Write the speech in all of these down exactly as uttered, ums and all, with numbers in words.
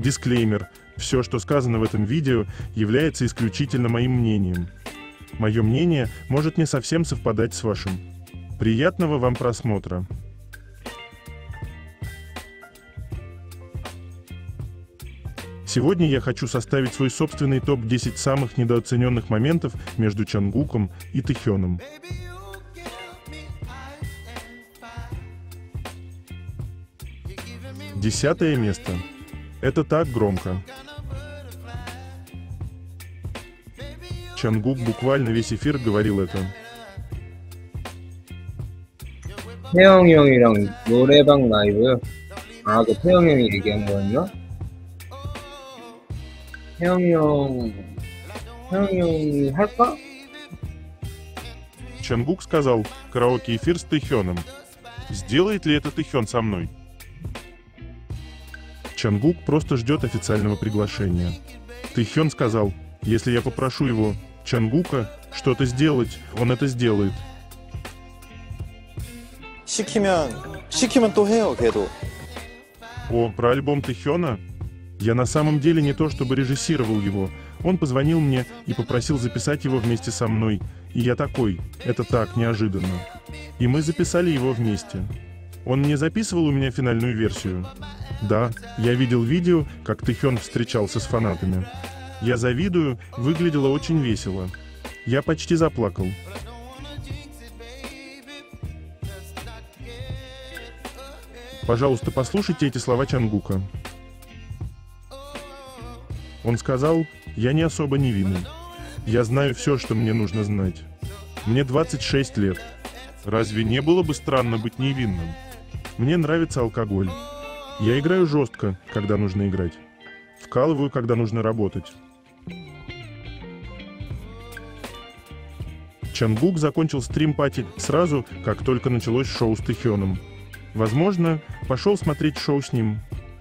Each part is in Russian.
Дисклеймер. Все, что сказано в этом видео, является исключительно моим мнением. Мое мнение может не совсем совпадать с вашим. Приятного вам просмотра. Сегодня я хочу составить свой собственный топ десять самых недооцененных моментов между Чонгуком и Тэхёном. Десятое место. Это так громко. Чонгук буквально весь эфир говорил это. 태영이 형이랑 노래방 라이브요? 아, 그 태영이 형이 얘기한 거였나? 태영이 형... 태영이 형이 할까? Чонгук сказал караоке-эфир с Тэхёном. Сделает ли это Тэхён со мной? Чонгук просто ждет официального приглашения. Тэхён сказал, если я попрошу его, Чонгука, что-то сделать, он это сделает. 시키면 시키면 또 해요, 걔도. О, про альбом Тэхёна? Я на самом деле не то чтобы режиссировал его. Он позвонил мне и попросил записать его вместе со мной. И я такой, это так, неожиданно. И мы записали его вместе. Он не записывал у меня финальную версию. Да, я видел видео, как Тэхён встречался с фанатами. Я завидую, выглядело очень весело. Я почти заплакал. Пожалуйста, послушайте эти слова Чонгука. Он сказал, я не особо невинный. Я знаю все, что мне нужно знать. Мне двадцать шесть лет. Разве не было бы странно быть невинным? Мне нравится алкоголь. Я играю жестко, когда нужно играть. Вкалываю, когда нужно работать. Чонгук закончил стрим-пати сразу, как только началось шоу с Тэхёном. Возможно, пошел смотреть шоу с ним.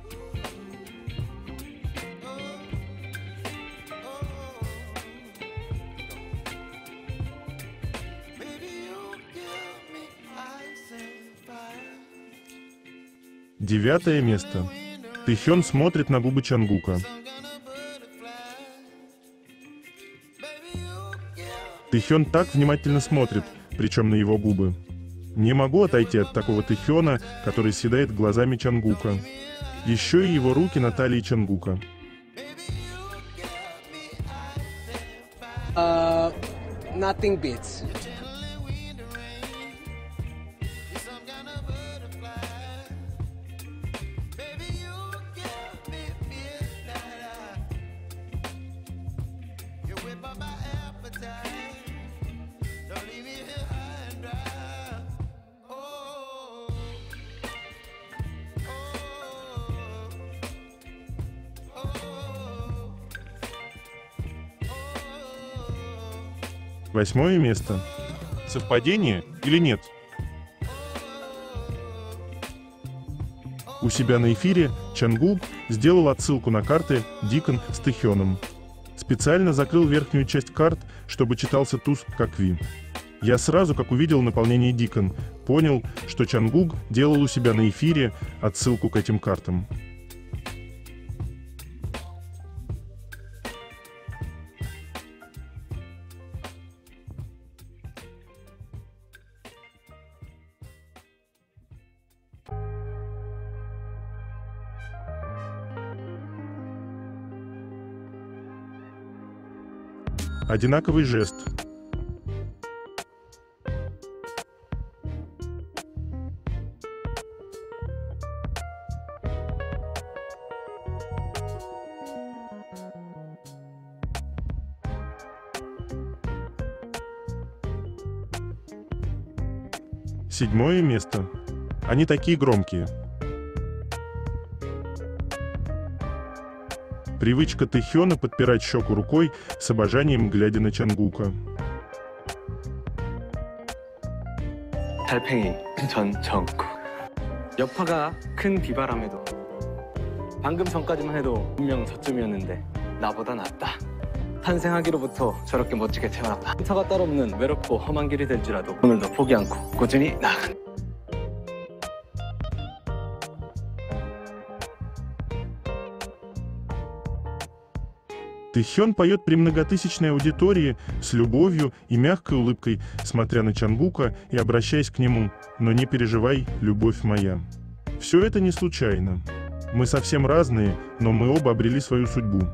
Девятое место. Тэхён смотрит на губы Чонгука. Тэхён так внимательно смотрит, причем на его губы. Не могу отойти от такого Тэхёна, который съедает глазами Чонгука. Еще и его руки на талии Чонгука. Uh, nothing beats. Восьмое место. Совпадение или нет? У себя на эфире Чонгук сделал отсылку на карты Дикон с Тэхёном. Специально закрыл верхнюю часть карт, чтобы читался туз как Ви. Я сразу, как увидел наполнение Дикон, понял, что Чонгук делал у себя на эфире отсылку к этим картам. Одинаковый жест. Седьмое место. Они такие громкие. Привычка Тэхёна подпирать щеку рукой с обожанием, глядя на Чонгука. 달팽이 전 정국. 여파가 큰 비바람에도 방금 전까지만 해도 분명 저쯤이었는데 나보다 낫다. 탄생하기로부터 저렇게 멋지게 태어났다. 터가 따로 없는 외롭고 험한 길이 될지라도 오늘도 포기 않고 꾸준히 나아간다. Тэхён поет при многотысячной аудитории с любовью и мягкой улыбкой, смотря на Чангука и обращаясь к нему: «Но не переживай, любовь моя». Все это не случайно. Мы совсем разные, но мы оба обрели свою судьбу.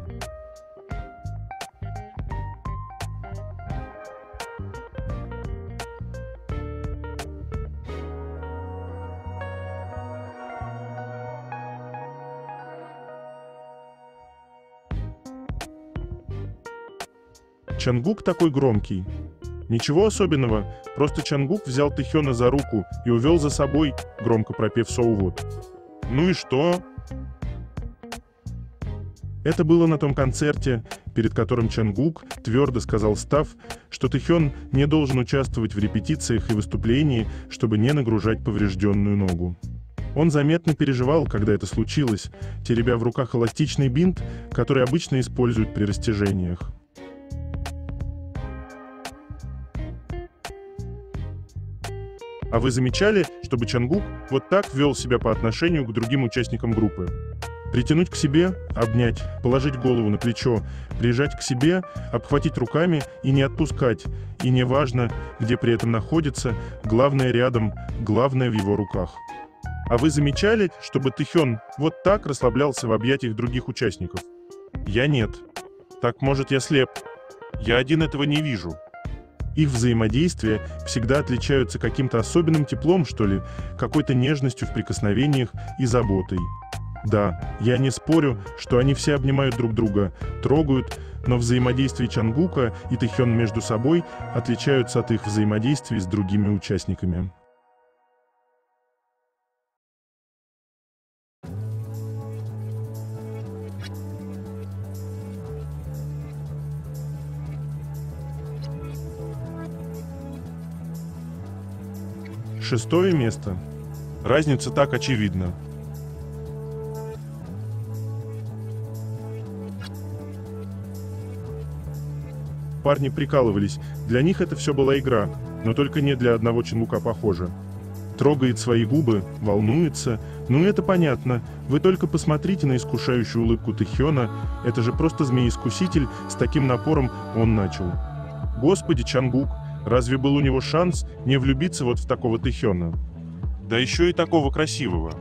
Чангук такой громкий. Ничего особенного, просто Чангук взял Тэхёна за руку и увел за собой, громко пропев «Соувод». Ну и что? Это было на том концерте, перед которым Чангук твердо сказал Став, что Тэхён не должен участвовать в репетициях и выступлении, чтобы не нагружать поврежденную ногу. Он заметно переживал, когда это случилось, теребя в руках эластичный бинт, который обычно используют при растяжениях. А вы замечали, чтобы Чангук вот так вел себя по отношению к другим участникам группы? Притянуть к себе, обнять, положить голову на плечо, прижать к себе, обхватить руками и не отпускать. И не важно, где при этом находится, главное рядом, главное в его руках. А вы замечали, чтобы Тэхён вот так расслаблялся в объятиях других участников? Я нет. Так, может, я слеп? Я один этого не вижу. Их взаимодействия всегда отличаются каким-то особенным теплом, что ли, какой-то нежностью в прикосновениях и заботой. Да, я не спорю, что они все обнимают друг друга, трогают, но взаимодействие Чангука и Тэхён между собой отличаются от их взаимодействий с другими участниками. Шестое место. Разница так очевидна. Парни прикалывались, для них это все была игра, но только не для одного Чангука, похоже. Трогает свои губы, волнуется, ну это понятно, вы только посмотрите на искушающую улыбку Тэхёна, это же просто змей-искуситель, с таким напором он начал. Господи, Чангук, разве был у него шанс не влюбиться вот в такого Тэхёна? Да еще и такого красивого.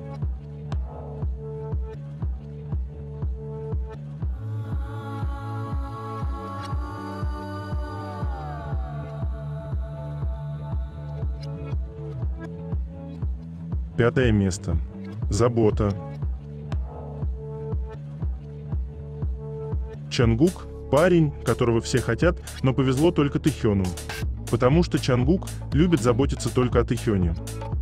Пятое место. Забота. Чангук – парень, которого все хотят, но повезло только Тэхёну. Потому что Чангук любит заботиться только о Тэхёне.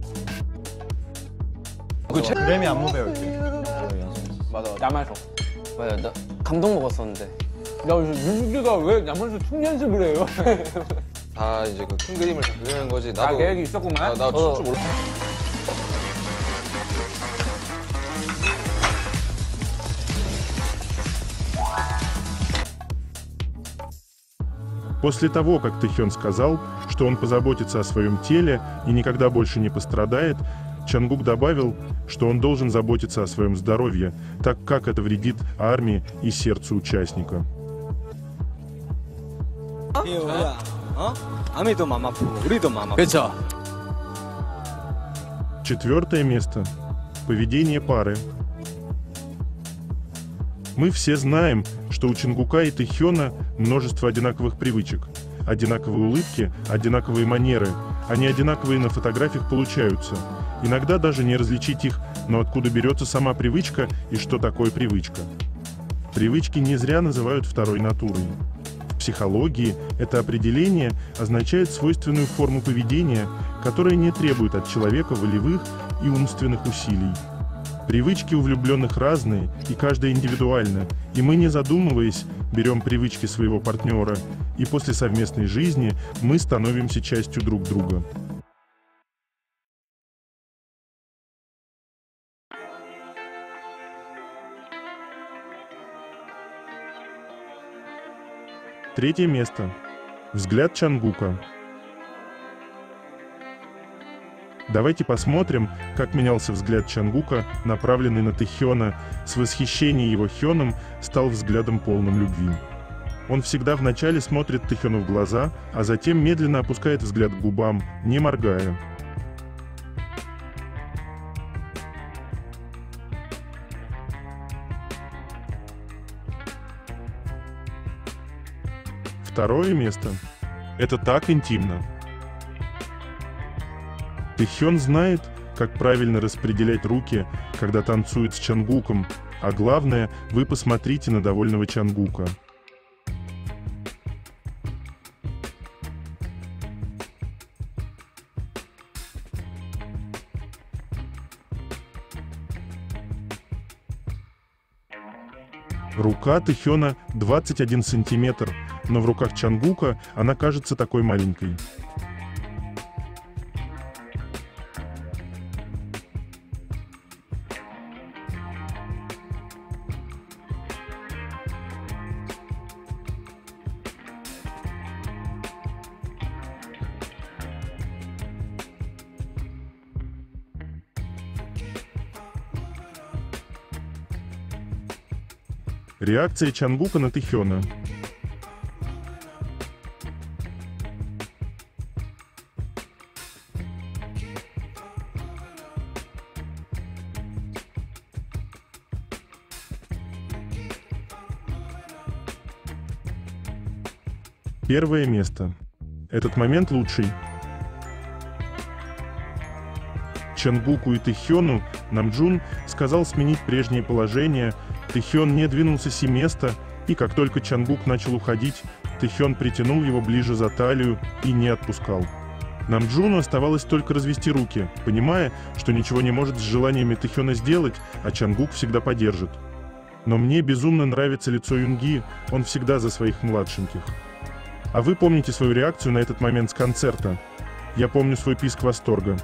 그래미 안무 배울게. 맞아. 야말소. 맞아, 나 감동 먹었었는데. 야, 유주가 왜 야말소 춤 연습을 해요? 다 이제 그 큰 그림을 다 그리는 거지. 다 나도 계획이 있었구만. 아, 나 출 줄 몰라. После того, как Тэхён сказал, что он позаботится о своем теле и никогда больше не пострадает, Чангук добавил, что он должен заботиться о своем здоровье, так как это вредит армии и сердцу участника. Четвертое место. Поведение пары. Мы все знаем, что у Чангука и Тэхёна множество одинаковых привычек. Одинаковые улыбки, одинаковые манеры. Они одинаковые на фотографиях получаются. Иногда даже не различить их, но откуда берется сама привычка и что такое привычка. Привычки не зря называют второй натурой. В психологии это определение означает свойственную форму поведения, которая не требует от человека волевых и умственных усилий. Привычки у влюбленных разные, и каждая индивидуальна, и мы, не задумываясь, берем привычки своего партнера, и после совместной жизни мы становимся частью друг друга. Третье место. Взгляд Чангука. Давайте посмотрим, как менялся взгляд Чангука, направленный на Тэхёна. С восхищением его Хёном стал взглядом полным любви. Он всегда вначале смотрит Тэхёну в глаза, а затем медленно опускает взгляд к губам, не моргая. Второе место. Это так интимно. Тэхён знает, как правильно распределять руки, когда танцует с Чангуком, а главное, вы посмотрите на довольного Чангука. Рука Тэхёна двадцать один сантиметр, но в руках Чангука она кажется такой маленькой. Реакция Чангука на Тэхёна. Первое место. Этот момент лучший. Чангуку и Тэхёну Намджун сказал сменить прежнее положение. Тэхён не двинулся с места, и как только Чангук начал уходить, Тэхён притянул его ближе за талию и не отпускал. Намджуну оставалось только развести руки, понимая, что ничего не может с желаниями Тэхёна сделать, а Чангук всегда поддержит. Но мне безумно нравится лицо Юнги, он всегда за своих младшеньких. А вы помните свою реакцию на этот момент с концерта? Я помню свой писк восторга.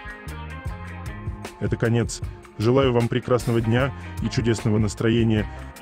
Это конец. Желаю вам прекрасного дня и чудесного настроения.